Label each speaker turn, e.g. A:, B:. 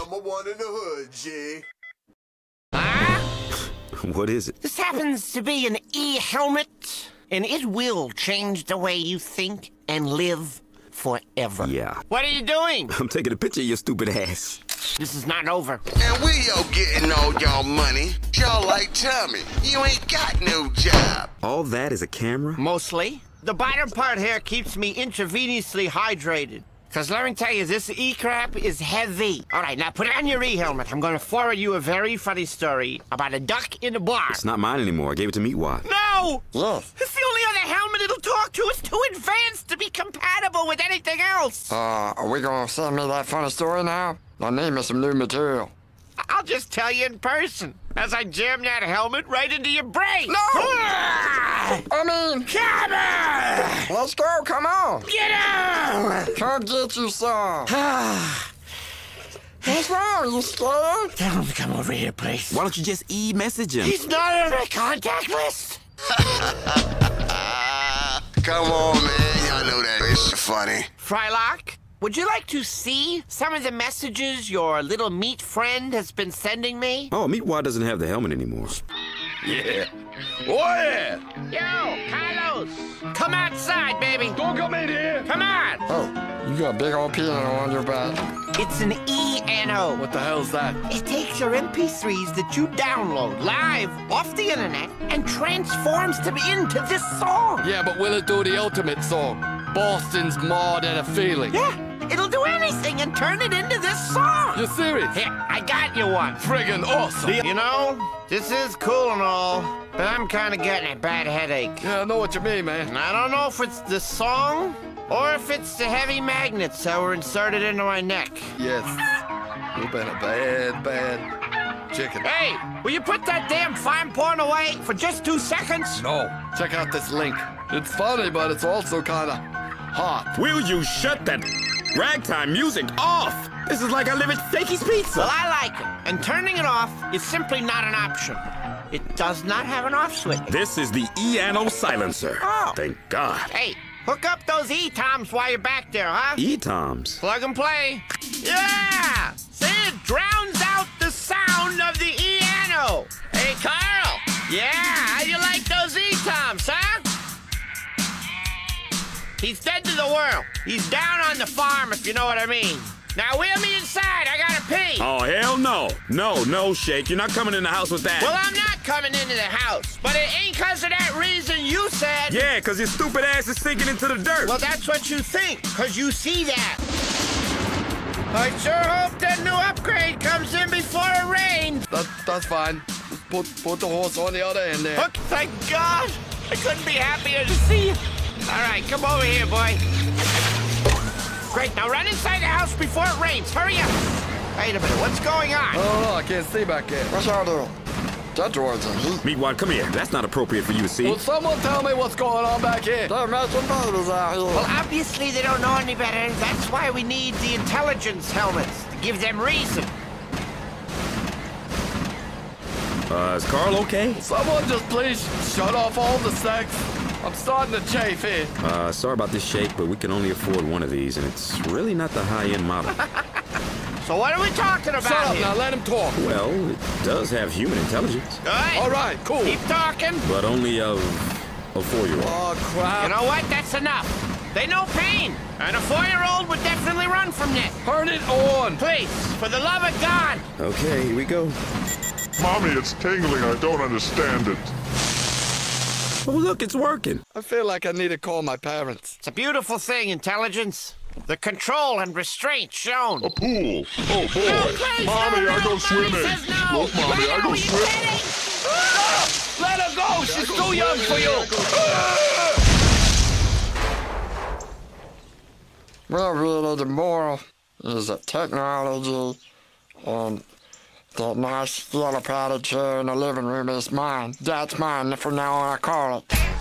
A: number one in the hood, G.
B: What is it?
C: This happens to be an e-helmet, and it will change the way you think and live forever.
B: Yeah.
C: What are you doing?
B: I'm taking a picture of your stupid ass.
C: This is not over.
A: And where y'all getting all y'all money? Y'all like Tommy. You ain't got no job.
B: All that is a camera?
C: Mostly. The bottom part here keeps me intravenously hydrated. Because let me tell you, this e-crap is heavy. All right, now put on your e-helmet. I'm going to forward you a very funny story about a duck in a bar.
B: It's not mine anymore. I gave it to Meatwad.
C: No!
D: Yes.
C: It's the only other helmet it'll talk to. It's too advanced to be compatible with anything else.
D: Are we gonna send me that funny story now? I need me some new material.
C: I'll just tell you in person as I jam that helmet right into your brain.
D: No! I mean,
C: Come
D: let's go, come on.
C: Get out!
D: Come get you some. What's wrong, you scared?
C: Tell him to come over here, please.
B: Why don't you just e-message him?
C: He's not on my contact list.
A: Come on, man. Y'all know that it's funny.
C: Frylock, would you like to see some of the messages your little meat friend has been sending me?
B: Oh, Meatwad doesn't have the helmet anymore.
E: Yeah. Oh, yeah.
C: Yo, Carlos, come outside, baby.
E: Don't come in here.
C: Come on.
D: Oh, you got a big old piano on your back.
C: It's an ENO.
E: What the hell's that?
C: It takes your MP3s that you download live off the internet and transforms them into this song.
E: Yeah, but will it do the ultimate song? Boston's More Than a Feeling.
C: Yeah, it'll do anything and turn it into this song.
E: You serious?
C: Here, I got you one.
E: Friggin' awesome.
C: You know, this is cool and all, but I'm kind of getting a bad headache.
E: Yeah, I know what you mean, man.
C: And I don't know if it's the song or if it's the heavy magnets that were inserted into my neck.
E: Yes. You've been a bad chicken.
C: Hey, will you put that damn fine porn away for just 2 seconds?
E: No. Check out this link. It's funny, but it's also kind of hot.
B: Will you shut that ragtime music off? This is like I live at Shakey's Pizza.
C: Well, I like it, and turning it off is simply not an option. It does not have an off switch.
B: This is the e-ano silencer.
C: Oh.
B: Thank God.
C: Hey, hook up those E-toms while you're back there, huh?
B: E-toms?
C: Plug and play. Yeah! See, it drowns out the sound of the E-ano. Hey, Carl. Yeah, how you like those E-toms, huh? He's dead to the world. He's down on the farm, if you know what I mean. Now wheel me inside. I gotta pee.
B: Oh, hell no. No, Shake. You're not coming in the house with that.
C: Well, I'm not coming into the house, but it ain't because of that reason you said.
B: Yeah, because your stupid ass is sinking into the dirt.
C: Well, that's what you think, because you see that. I sure hope that new upgrade comes in before it rains.
E: That's fine. Just put the horse on the other end there.
C: Oh, thank God. I couldn't be happier to see you. All right, come over here, boy. Great, now run inside the house before it rains. Hurry up. Wait a minute, what's going on?
E: Oh, I can't see back there.
D: What's y'all doing? That door's in heat.
B: Meatwad, come here. That's not appropriate for you to see.
E: Will someone tell me what's going on back here?
D: They're making babies out here.
C: Well, obviously they don't know any better. That's why we need the intelligence helmets to give them reason.
B: Is Carl okay?
E: Someone just please shut off all the sex. I'm starting to chafe here.
B: Sorry about this, Shake, but we can only afford one of these, and it's really not the high-end model.
C: So what are we talking about
E: Shut up
C: here?
E: now, let him talk.
B: Well, it does have human intelligence,
E: All right, cool.
C: Keep talking.
B: but only of a 4-year-old.
E: Oh, crap.
C: You know what? That's enough. They know pain. And a 4-year-old would definitely run from that.
E: Turn it on.
C: Please, for the love of God.
B: Okay, here we go.
F: Mommy, it's tingling. I don't understand it.
B: Oh, look, it's working.
E: I feel like I need to call my parents.
C: It's a beautiful thing, intelligence. The control and restraint shown.
F: A pool. Oh, boy.
C: No, please,
F: Mommy,
C: no,
F: I go
C: no,
F: swimming.
C: Mommy says no.
F: Look, Mommy, I
C: Are
F: go
C: you
F: swimming.
C: kidding?
E: Let her go. She's too young for you.
D: Well, really, the moral is that technology and that nice yellow padded chair in the living room is mine. That's mine. From now on, I call it.